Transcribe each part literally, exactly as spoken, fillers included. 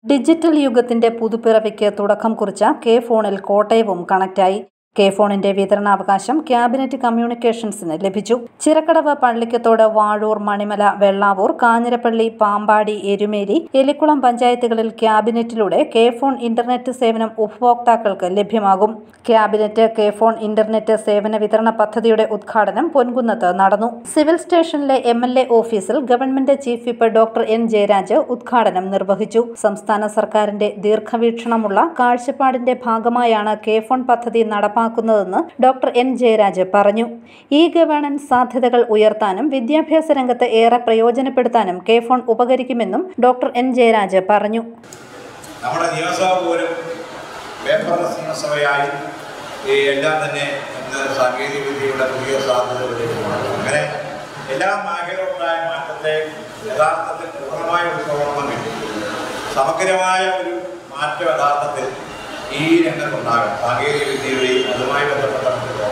Digital യുഗത്തിന്റെ പുതുപ്പിറവിക്ക് തുടക്കം കുറിച്ച K ഫോണിൽ കോട്ടയവും കണക്റ്റായി. കെ ഫോണിന്റെ വിതരണാവകാശം ക്യാബിനറ്റ് കമ്മ്യൂണിക്കേഷൻസിന് ലഭിച്ചു. ചിറക്കടവ്, പള്ളിക്കത്തോട്, വാഴൂർ, മണിമല, വെള്ളാവൂർ, കാഞ്ഞിരപ്പള്ളി, പാമ്പാടി, എരുമേലി, എലിക്കുളം പഞ്ചായത്തുകളിൽ ക്യാബിനറ്റിലൂടെ കെ ഫോൺ ഇന്റർനെറ്റ് സേവനം ഉപഭോക്താക്കൾക്ക് ലഭ്യമാകും. ക്യാബിനറ്റ് കെ ഫോൺ ഇന്റർനെറ്റ് സേവന വിതരണ പദ്ധതിയുടെ ഉദ്ഘാടനം പൊൻകുന്നത്ത് നടന്നു. സിവിൽ സ്റ്റേഷനിലെ എം എൽ എ ഓഫീസിൽ government chief whip doctor N Jayaraj ഉദ്ഘാടനം നിർവഹിച്ചു. സംസ്ഥാന സർക്കാരിന്റെ ദീർഘവീക്ഷണമുള്ള കാഴ്ചപ്പാടിന്റെ ഭാഗമായാണ് കെ ഫോൺ പദ്ധതി നടപ്പാക്കുന്നതെന്ന് ഡോക്ടർ എൻ ജയരാജ് പറഞ്ഞു. ഇ ഗവേണൻസ് സാധ്യതകൾ ഉയർത്താനും വിദ്യാഭ്യാസ രംഗത്ത് ഏറെ പ്രയോജനപ്പെടുത്താനും കെ ഫോൺ ഉപകരിക്കുമെന്നും ഡോക്ടർ എൻ ജയരാജ് പറഞ്ഞു. നമ്മുടെ നിയമസഭ പോലും പേപ്പർലെസ് നിയമസഭയായി എല്ലാം തന്നെ സാങ്കേതിക വിദ്യയുടെ പുതിയ സാധ്യതകളിലേക്കുമാണ്. അങ്ങനെ എല്ലാ മേഖലകളുണ്ടായ മാറ്റത്തെ യഥാർത്ഥത്തിൽ പൂർണ്ണമായി ഉൾക്കൊള്ളണമെങ്കിൽ സമഗ്രമായ ഒരു മാറ്റം യഥാർത്ഥത്തിൽ ഈ രംഗത്തുണ്ടാകും. സാങ്കേതിക വിദ്യയുടെയും അതുമായി ബന്ധപ്പെട്ട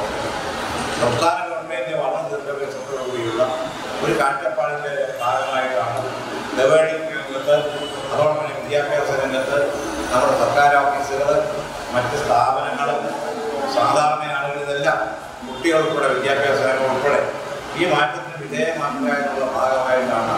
സംസ്ഥാന ഗവൺമെൻറ് വളരെ ദീർഘവീക്ഷണത്തോടുകൂടിയുള്ള ഒരു കാഴ്ചപ്പാടിൻ്റെ ഭാഗമായിട്ടാണ് ഗവേണിംഗ് രംഗത്ത്, അതോടൊപ്പം വിദ്യാഭ്യാസ രംഗത്ത് നമ്മുടെ സർക്കാർ ഓഫീസുകൾ, മറ്റ് സ്ഥാപനങ്ങൾ, സാധാരണ ആളുകൾ, ഇതെല്ലാം കുട്ടികൾക്കുള്ള വിദ്യാഭ്യാസ രംഗം ഉൾപ്പെടെ ഈ മാറ്റത്തിന് വിധേയമാക്കുക ഭാഗമായിട്ടാണ്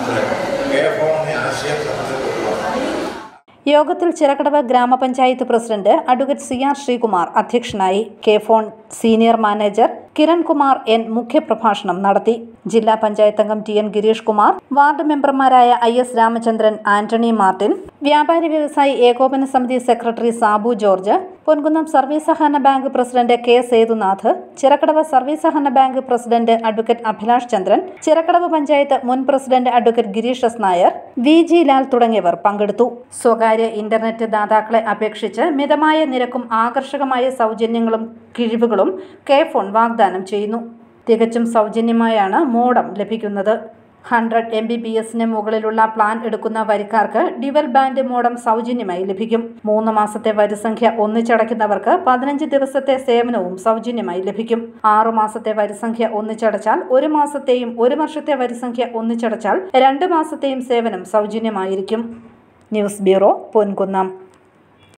കെ ഫോണിനെ ആശയം സംബന്ധിച്ചിട്ടുള്ളത്. യോഗത്തിൽ ചിറക്കടവ് ഗ്രാമപഞ്ചായത്ത് president advocate C R Sreekumar അധ്യക്ഷനായി. K phone senior manager Kiran Kumar N മുഖ്യപ്രഭാഷണം നടത്തി. ജില്ലാ പഞ്ചായത്ത് അംഗം T N Girish Kumar, ward മെമ്പർമാരായ ഐ എസ് രാമചന്ദ്രൻ, ആന്റണി മാർട്ടിൻ, വ്യാപാരി വ്യവസായി ഏകോപന സമിതി സെക്രട്ടറി സാബു ജോർജ്, പൊൻകുന്നം സർവീസ് സഹകരണ bank president K Sethunath, Chirakkadavu service സഹകരണ bank president advocate Abhilash Chandran, Chirakkadavu panchayat മുൻ president advocate Girish S Nair, V G Lal തുടങ്ങിയവർ പങ്കെടുത്തു. സ്വകാര്യ ഇന്റർനെറ്റ് ദാതാക്കളെ അപേക്ഷിച്ച് മിതമായ നിരക്കും ആകർഷകമായ സൗജന്യങ്ങളും കിഴിവുകളും കെ ഫോൺ വാഗ്ദാനം ചെയ്യുന്നു. തികച്ചും സൗജന്യമായാണ് മോഡം ലഭിക്കുന്നത്. ഹൺഡ്രഡ് എം ബി ബി എസിന് മുകളിലുള്ള പ്ലാൻ എടുക്കുന്ന വരിക്കാർക്ക് ഡ്യുവൽ ബാൻഡ് മോഡം സൗജന്യമായി ലഭിക്കും. മൂന്ന് മാസത്തെ വരിസംഖ്യ ഒന്നിച്ചടയ്ക്കുന്നവർക്ക് പതിനഞ്ച് ദിവസത്തെ സേവനവും സൗജന്യമായി ലഭിക്കും. ആറു മാസത്തെ വരിസംഖ്യ ഒന്നിച്ചടച്ചാൽ ഒരു മാസത്തെയും ഒരു വർഷത്തെ വരിസംഖ്യ ഒന്നിച്ചടച്ചാൽ രണ്ട് മാസത്തെയും സേവനം സൗജന്യമായിരിക്കും. News bureau, Ponkunnam.